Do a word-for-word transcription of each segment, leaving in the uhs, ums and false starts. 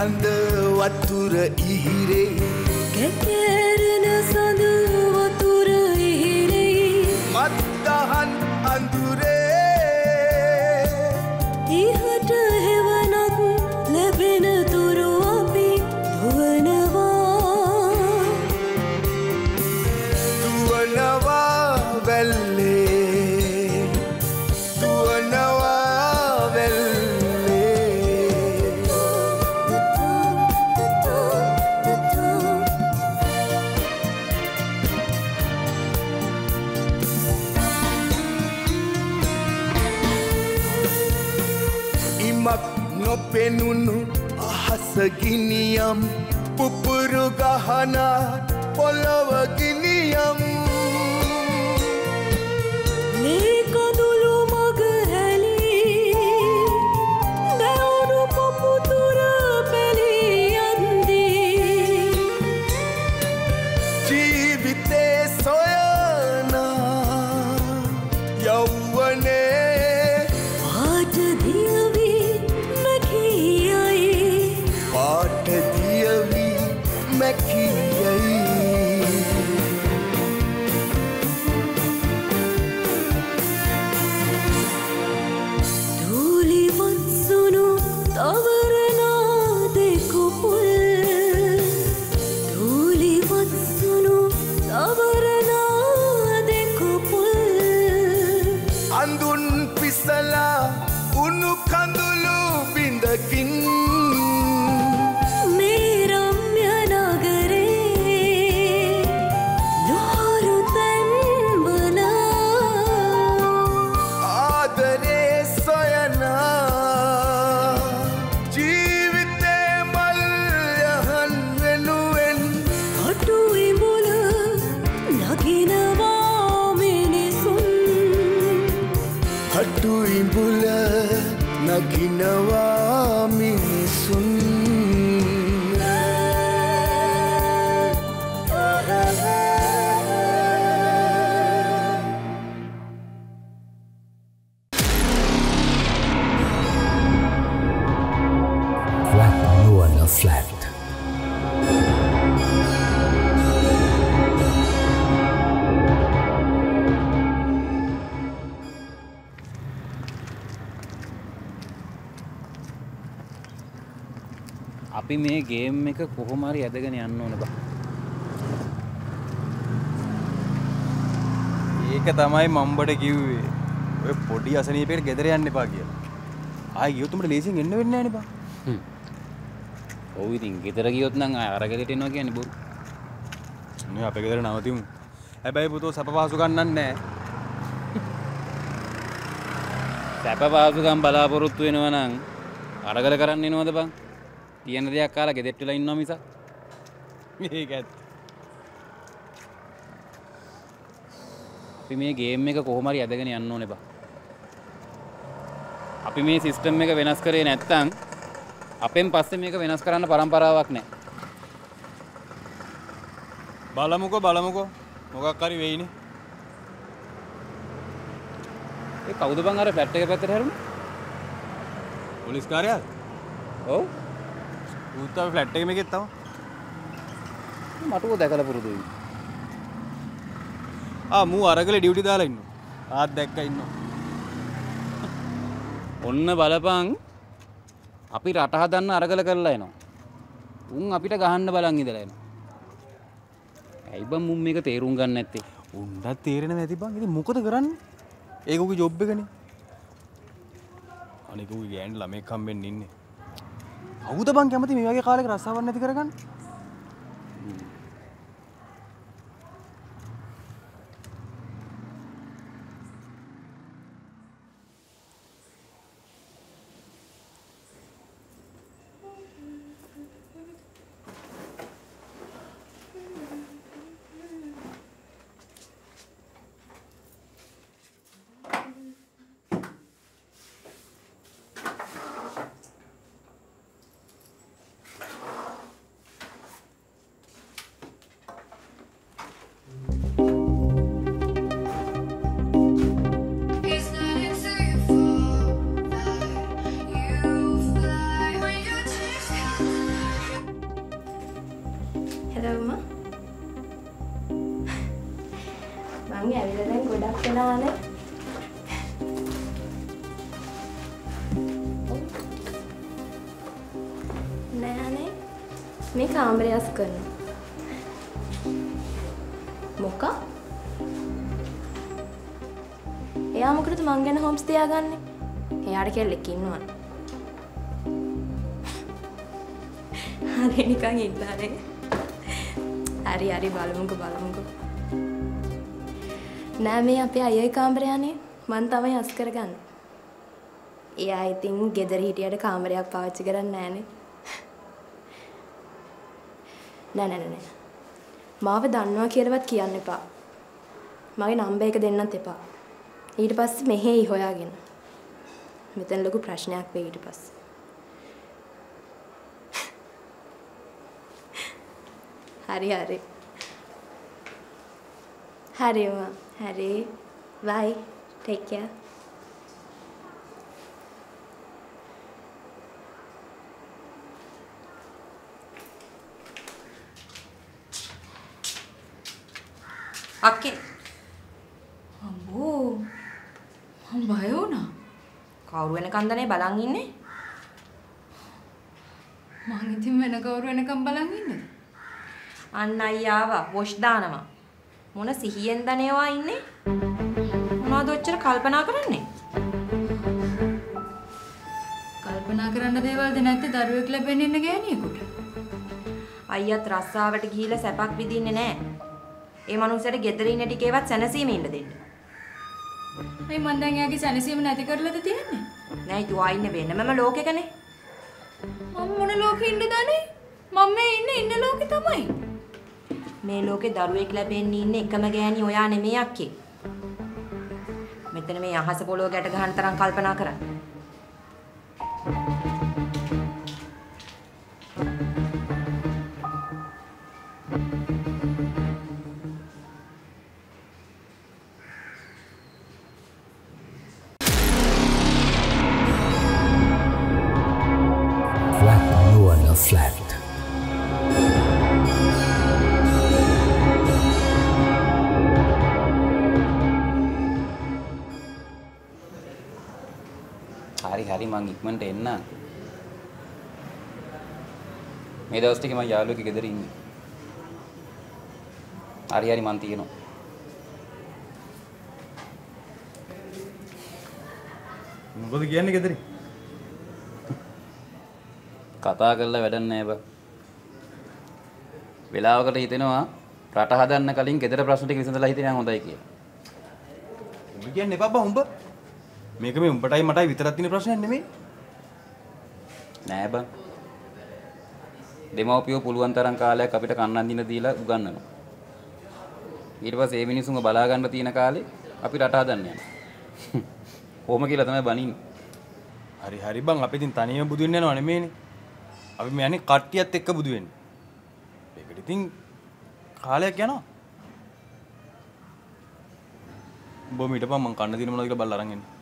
හඳ වතුර ඉහිරේ කැකෑරෙන සඳ වතුර ඉහිරේ මත්දහන් අඳුරේ ඉහට හෙවනක් ලැබෙන තුරු අපි දුවනවා දුවනවා වැල්ලේ දුවනවා නොපෙනුණු අහස ගිනියම් පුපුරු ගහන පොළව ගිනියම් මේ කඳුළු මග හැලී දැවුණු පොපුතුර පැලී යන්දී ජීවිතේ සොයනා යෞවනේ පාට දියවි පාට දියවි මැකියයි දූලි වත්සුණු තවරනා දෙකුපුල් දූලි වත්සුණු තවරනා දෙකුපුල් අඳුන් පිසලා උණු කඳුළු බිඳකින් නගිනවා මිනිසුන් Flat Nuala Flat. අපි මේ ගේම් එක කොහොම හරි ඇදගෙන යන්න ඕන බා. ඒක තමයි මම්බට කිව්වේ. ඔය පොඩි අසනීපයකට ගෙදර යන්න එපා කියලා. ආයි ගියොත් උඹට ලේසියෙන් එන්න වෙන්නේ නැහැ නේ බා. හ්ම්. ඔව් ඉතින් ගෙදර ගියොත් නම් ආය අරගෙලට එනවා කියන්නේ බොරු. නේ අපේ ගෙදර නවතිමු. හැබැයි පුතෝ සැප පහසු ගන්නක් නැහැ. සැප පහසුකම් බලාපොරොත්තු වෙනවා නම් අරගල කරන්න එනවද බං? තියෙන දෙයක් කාලා ගෙදෙට්ට වෙලා ඉන්නවා මිසක්. මේක ඇත්ත. අපි මේ ගේම් එක කොහොම හරි ඇදගෙන යන්න ඕනේ බා. අපි මේ සිස්ටම් එක වෙනස් කරේ නැත්තම් අපෙන් පස්සේ මේක වෙනස් කරන්න පරම්පරාවක් නැහැ. බලමුකෝ බලමුකෝ මොකක් හරි වෙයිනේ. ඒ කවුද බං අර ෆ්ලැට් එක පැත්තට හැරුණේ? පොලිස් කාර්යාලය? ඔව්. ඌත් අපි ෆ්ලැට් එකේ මේකෙත් තව. මට උව දැකලා පුරුදුයි. ආ මූ අරගලේ ඩියුටි දාලා ඉන්නවා. ආත් දැක්ක ඉන්නවා. ඔන්න බලපං අපි රට හදන්න අරගල කරලා එනවා. උන් අපිට ගහන්න බලන් ඉඳලා එනවා. ඇයි බං මුන් මේක තේරුම් ගන්න නැත්තේ? උන්ට තේරෙන්නේ නැති බං. ඉතින් මොකද කරන්නේ? ඒක උගේ ජොබ් එකනේ. අනික උගේ ගෑන් ළමෙක් හම්බෙන්න ඉන්නේ. කවුද බං කැමති මේ වගේ කාලයක රස්සාවක් නැති කරගන්න? නෑනේ. නෑනේ. මේ කාමරය අස් කරනවා. මොකක්? එයා මොකටද මං ගැන හොම්ස් තියාගන්නේ? එයාට කෙල්ලෙක් ඉන්නවා. හරි නිකන් ඉන්නානේ. හරි හරි බලමුකෝ බලමුකෝ. නෑ මේ අපේ අයියයි කාමරයනේ මං තමයි අස් කරගන්නේ. එයා ඉතින් ගෙදර හිටියට කාමරයක් පාවිච්චි කරන්නේ නෑනේ. නෑ නෑ නෑ. මාව දන්නවා කියලාවත් කියන්න එපා. මගේ නම්බර් එක දෙන්නත් එපා. ඊට පස්සේ මෙහෙයි හොයාගෙන. මෙතන ලොකු ප්‍රශ්නයක් වෙයි ඊට පස්සේ. හරි හරි. හරි මා. හරි. bye. take care. අක්කේ අම්බෝ මම බය වුණා. කවුරු වෙනකන්දනේ බලන් ඉන්නේ? මං ඉතින් වෙන කවුරු වෙනකම් බලන් ඉන්නද? අන්න අයියා ආවා වොෂ් දානවා. මොන සිහියෙන් දනේවා ඉන්නේ? මොනවද ඔච්චර කල්පනා කරන්නේ? කල්පනා කරන්න දේවල්ද නැත්තේ දරුවෙක් ලැබෙන්න ඉන්න ගෑණියෙකුට? අයියාත් රස්සාවට ගිහිල්ලා සැපක් විඳින්නේ නැහැ. ඒ මනුස්සයාට ගෙදර ඉන්න ටිකේවත් සැනසීමේ ඉන්න දෙන්න. අයි මං දැන් එයාගේ සැනසීම නැති කරලාද තියන්නේ? නෑ ඊට වා ඉන්නේ වෙනමම ලෝකෙකනේ. මම මොන ලෝකෙ ඉන්නද අනේ? මම මේ ඉන්නේ ඉන්න ලෝකෙ තමයි. මේ ලෝකේ දරුවෙක් ලැබෙන්න ඉන්නේ එකම ගෑණි ඔයා නෙමෙයි අක්කේ. මෙතන මේ අහස පොළොව ගැට ගන්න තරම් කල්පනා කරන්න. Flat Nuala Flat. හරි හරි මං ඉක්මනට එන්න. මේ දවස් ටිකේ මං යාළුවෙක් ගෙදර ඉන්නේ. හරි හරි මං තියෙනවා. මොකද කියන්නේ ගෙදරින්? කතා කරලා වැඩක් නැහැ බා. වෙලාවකට හිතෙනවා රට හදන්න කලින් ගෙදර ප්‍රශ්න ටික විසඳලා හිතෙනවා හොඳයි කියලා. උඹ කියන්නේ එපා බා උඹ. මේක මේ උඹටයි මටයි විතරක් තියෙන ප්‍රශ්නයක් නෙමෙයි. නෑ බං. දෙමව්පියෝ පුළුවන් තරම් කාලයක් අපිට කන්නන් දින දීලා උගන්වනවා. ඊට පස්සේ ඒ මිනිස්සුන්ව බලා ගන්න තියෙන කාලේ අපි රට හදන්න යනවා. කොහොම කියලා තමයි බනින්නේ. හරි හරි බං අපි ඉතින් තනියම බුදු වෙන්න යනවා නෙමෙයිනේ. අපි මේ යන්නේ කට්ටියත් එක්ක බුදු වෙන්න. ඒකට ඉතින් කාලයක් යනවා. උඹ මීටපන් මං කන්න දින මොනවද කියලා බලලා අරන් එන්න.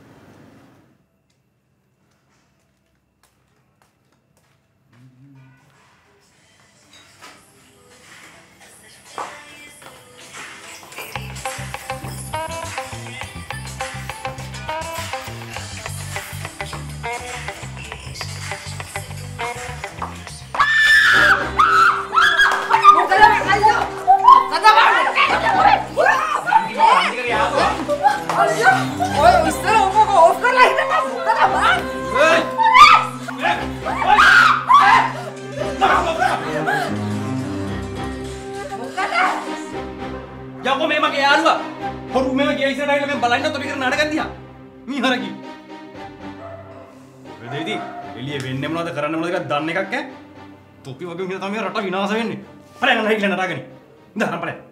යකෝ මේ මගේ යාළුවා හොරු මේව ගිය ඉස්සරහට ඇවිල්ලා මම බලන්න තොපි කරන නාටකම් දිහා මීහර කි වෙදෙයිදී එළිය වෙන්නේ මොනවද කරන්න මොනවද කියලා දන්න එකක් ඈ තොපි වගේ මිනිහා තමයි රට විනාශ වෙන්නේ බලන්න නෑ කියලා නටාගෙන ඉඳ හරම් බලන්න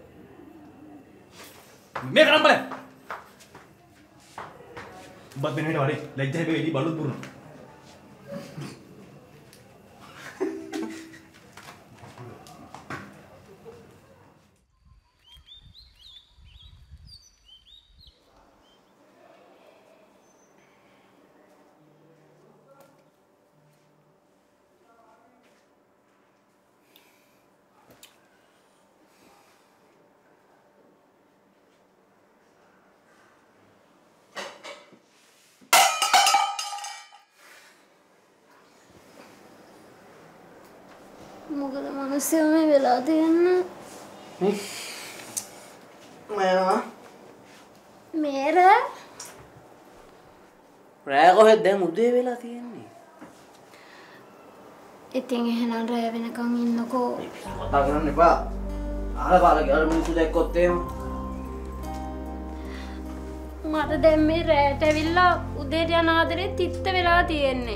මේ කරම් බලන්න බත් වෙන විට වරේ ලැජ්ජා හැබැයි එළිය බලුත් පුරන මොකද මිනිස්සු මේ වෙලා තියෙන්නේ මයනවා මේර රෑ කොහෙද දැන් උදේ වෙලා තියෙන්නේ ඉතින් එහෙනම් රෑ වෙනකන් ඉන්නකෝ කතා කරන්න එපා අහලා පාලා ගියාල මිනිස්සු දැක්කොත් එහෙම මට දැන් මේ රෑට ඇවිල්ලා උදේට යන ආදරේ තිත්ත වෙලා තියෙන්නේ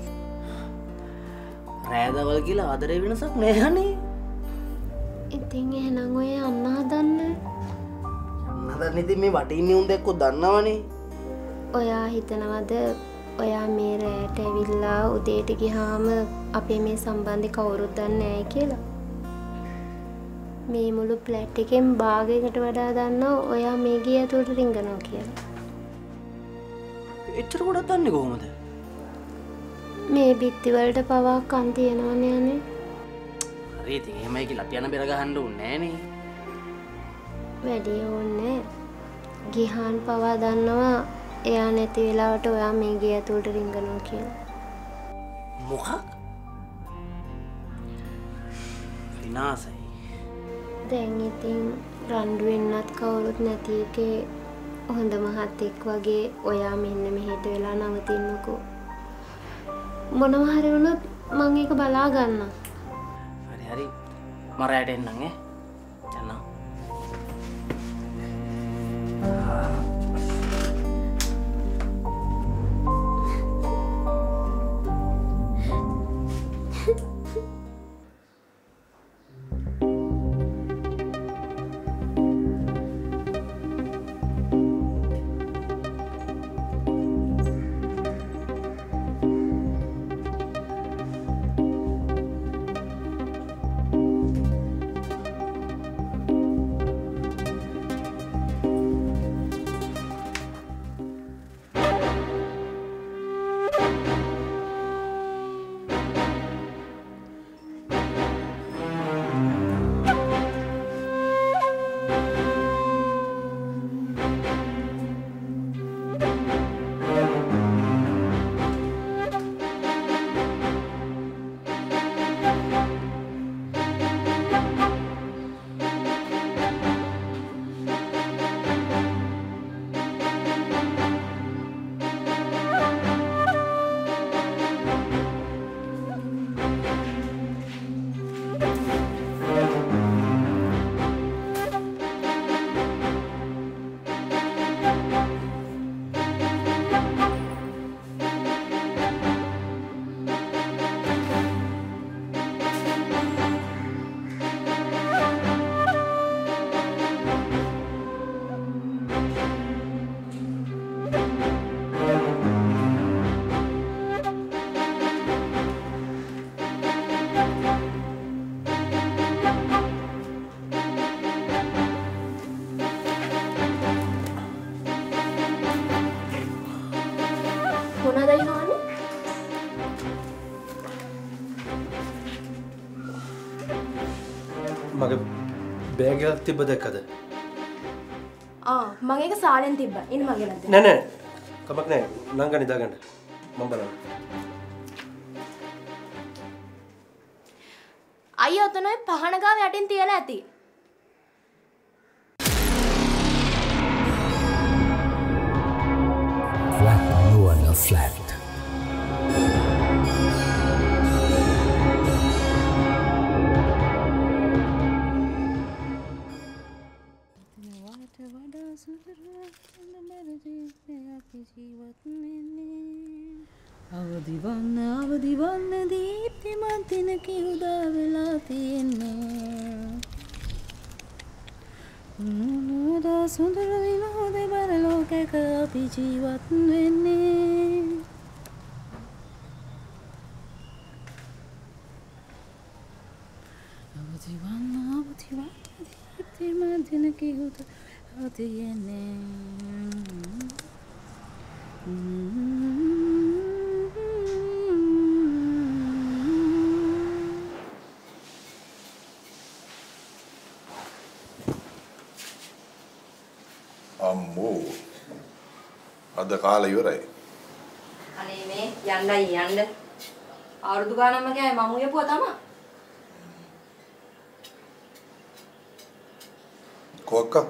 රෑදවල් කියලා ආදරේ වෙනසක් නෑනේ ඉතින් එහෙනම් ඔය යන්න හදන්නේ නදන් ඉතින් මේ වටේ ඉන්නේ උන් දැක්කොත් දන්නවනේ ඔයා හිතනවද ඔයා මේ රෑට ඇවිල්ලා උදේට ගියාම අපේ මේ සම්බන්ධය කවුරුත් දන්නේ නැහැ කියලා මේ මුළු ප්ලැට් එකෙන් භාගයකට වඩා දන්නවා ඔයා මේ ගිය ඇතුළට රිංගනවා කියලා. එච්චර ගොඩක් දන්නේ කොහොමද? මේ බිත්ති වලට පවා කන් තියනවනේ අනේ. හරි ඉතින් එහෙමයි කියලා අපි යන බෙර ගහන්න ඕනේ නෑනේ. වැඩි ඕනේ. ගිහාන් පවා දන්නවා එයා නැති වෙලාවට ඔයා මේ ගිය ඇතුළට රිංගනවා කියලා. මොකක්? විනාසයි. දැන් ඉතින් රණ්ඩු වෙන්නත් කවුරුත් නැති එකේ හොඳ මහත්තෙක් වගේ ඔයා මෙන්න මෙහෙට වෙලා නවතින්නකෝ මොනවා හරි වුණොත් මම ඒක බලා ගන්නම් හරි හරි මම රැට එන්නම් ඈ යන්න මගේ බෑග් එකක් තිබ්බ දැක්කද? ආ මම ඒක සාලෙන් තිබ්බා. ඉන්න මගේ නැද්ද? නෑ නෑ. කමක් නෑ. නංගා නිදාගන්න. මම බලන්න. අයියා ඔතන ඔය පහන ගාව යටින් තියලා ඇති. Flat Nuana Flat. අවදිවන්න අවදිවන්න දීප්තිමත් දිනක උදා වෙලා තියෙන්නේ උනුනුදා සුන්දර විනෝද බර ලෝකයක අපි ජීවත් වෙන්නේ අවදිවන්න අවදිවන්න දීප්තිමත් දිනක උදා තියෙන්නේ අම්මෝ අද කාලේ ඉවරයි. අනේ මේ යන්නයි යන්න. අවුරුදු ගානක්ම ගියායි මම උයපුවා තමයි. ආපු අක්කා.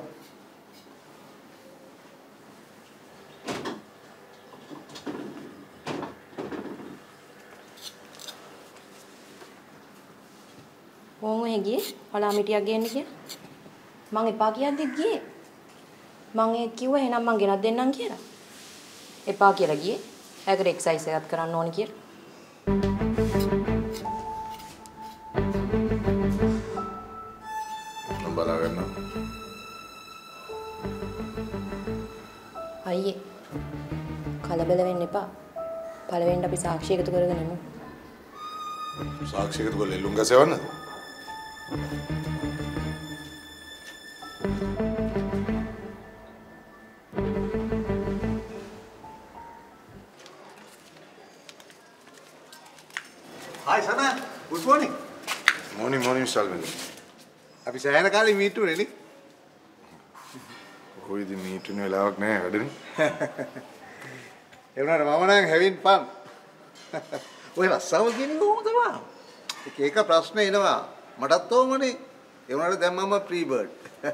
කොහොම ගියේ? හොලා මිටියක් ගේන්න කියලා. මං එපා කියද්දිත් ගියේ. මං ඒ කිව්වා එහෙනම් මං ගෙනත් දෙන්නම් කියලා. එපා කියලා ගියේ. ඒකට එක්සර්සයිස් එකක් කරන්න ඕනි කියලා. මම බලාගන්න. අයියේ. කලබල වෙන්න එපා. පළවෙනිට අපි සාක්ෂි එකතු කරගෙන ඉමු. සාක්ෂි එකතු කරලා එල්ලුම් ගසවන්න. Hi Sana, good morning. Morning, morning, Shalvin. අපි සෑහෙන කාලෙ මීට් උනේ නේ. කොයිද මීට් උනේ වෙලාවක් නැහැ වැඩනේ. ඒ වුණාට මම නම් having fun. ඔය රස්සාව කියන්නේ කොහොමද තමයි? එක එක ප්‍රශ්න එනවා. මටත් ඕමනේ. ඒ වුණාට දැන් මම ප්‍රී බර්ඩ්.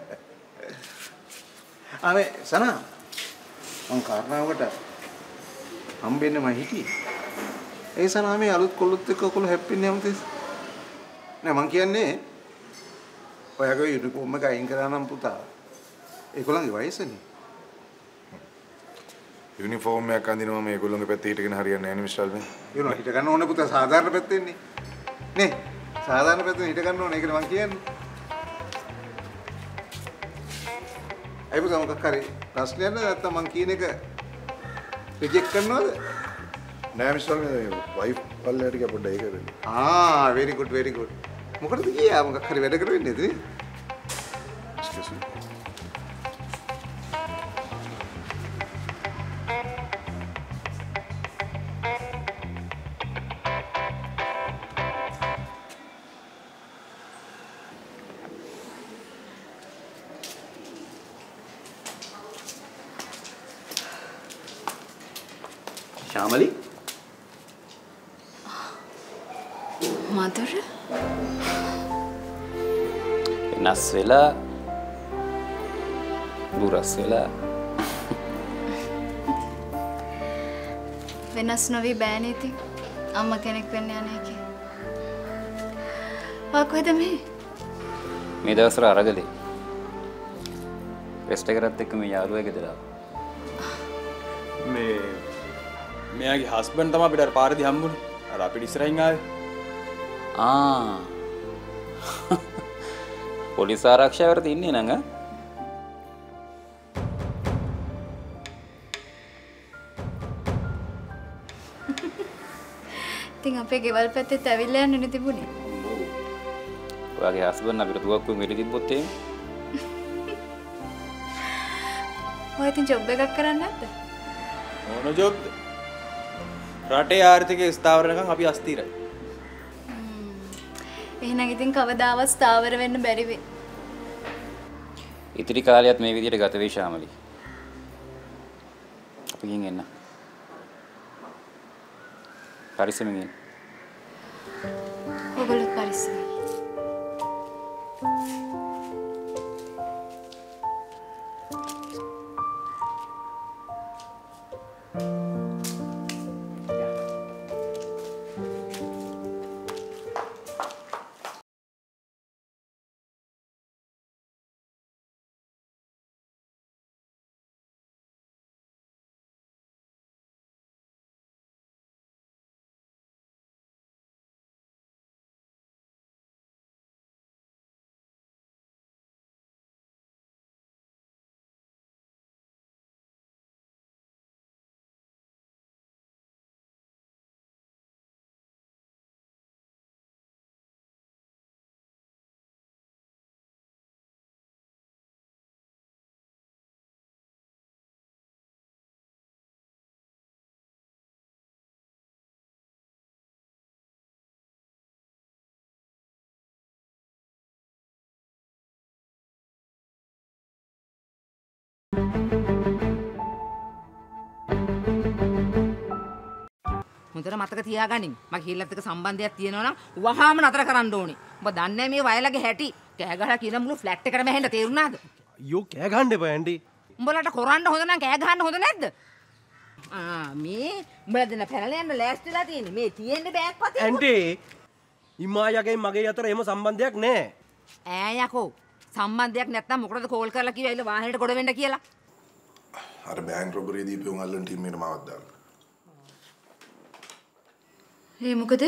ආමේ සනා මං කාරණාවකට හම්බෙන්න මම හිටියේ. ඒ සනා මේ අලුත් කොල්ලොත් එක්ක ඔයගොල්ලෝ හැප්පෙන්නේ හැමතිස්. නෑ මං කියන්නේ ඔයාගේ යුනිෆෝම් එක අයින් කරා නම් පුතා. ඒගොල්ලන්ගේ වයසනේ. යුනිෆෝම් එකක් අඳිනවා මේගොල්ලෝගේ පැත්තේ හිටගෙන හරියන්නේ නැහැ නේ මිස්ටර් අල්වින්. ඒනවා හිට ගන්න ඕනේ පුතා සාධාරණ පැත්තෙන්නේ. නේ සාධාරණ පැත්තෙන් හිට ගන්න ඕනේ ඒකනේ මං කියන්නේ. අය පුතා මොකක් හරි ප්‍රශ්නයක් නැත්නම් මං කියන එක රිජෙක්ට් කරනවද? නෑ මිස්ටර් අල්වින් වයිෆ් පල්ලයට ගියා පොඩ්ඩක් ඒක වෙන්නේ. ආ very good very good. මොකටද ගියා මොකක් හරි වැඩ කර වෙන්නේ නේද? excuse me. ශාමලි මధుර වෙනස් වෙලා දුරස් වෙලා වෙනස් නොවි බෑනේ ඉතින් අම්මා කෙනෙක් වෙන්න යන එකේ. වා කොහෙද මේ? මේ දවස්වල අරගලේ රෙස්ට් එකකට එක්ක මේ යාළුවා ගෙදර මේ මෙයාගේ හස්බන්ඩ් තමයි අපිට අර පාරදී හම්බුනේ. අර අපිට ඉස්සරහින් ආවේ. ආ පොලිස් ආරක්ෂාවකට ඉන්නේ නංග. ඉතින් අපේ ගෙවල් පැත්තේ ඇවිල්ලා යන්න නේ තිබුණේ. ඔයාගේ හස්බන්ඩ් අපිට දුවක්කුවෙන් මෙලි තිබ්බොත් එහෙම. ඔය ඉතින් ජොබ් එකක් කරන්නේ නැද්ද? ඕන ජොබ්ද? රටේ ආර්ථිකය ස්ථාවර වෙනකන් අපි අස්තිරයි. එහෙනම් ඉතින් කවදාවත් ස්ථාවර වෙන්න බැරි වෙයි. ඉතිරි කාලයත් මේ විදිහට ගත වෙයි ශාමලි. අපි ගින් එන්න. පරිස්සමෙන් ඉන්න. ඔයගොල්ලෝ පරිස්සමෙන්. හොඳට මතක තියාගනින්. මගේ හිල්ලත් එක්ක සම්බන්ධයක් තියෙනවා නම් වහාම නතර කරන්න ඕනේ. ඔබ දන්නේ මේ වයලගේ හැටි. කෑ ගහලා කියන මුළු ෆ්ලැට් එකටම ඇහෙන්න තේරුණාද? අයියෝ කෑ ගහන්න එපා ඇන්ටි. උඹලට කොරන්න හොඳ නම් කෑ ගහන්න හොඳ නැද්ද? ආ මේ උඹලා දෙන පැනලා යන්න ලෑස්තිලා තියෙන්නේ. මේ තියෙන්නේ බෑග් පතේ. ඇන්ටි ඉමායගේ මගේ අතර එහෙම සම්බන්ධයක් නැහැ. ඈ යකෝ සම්බන්ධයක් නැත්නම් මොකටද කෝල් කරලා කිව්වා ඉල වාහනේට ගොඩ වෙන්න කියලා? අර බෑන්ක් රොබරි දීපේ උන් අල්ලන ටීම් එකට මාවත් දාලා. ඒ මොකද?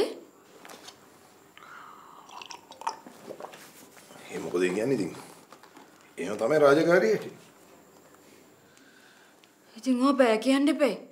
ඒ මොකද කියන්නේ ඉතින්? එහෙම තමයි රාජකාරිය. ඉතින් ඔය බෑ කියන්න එපේ.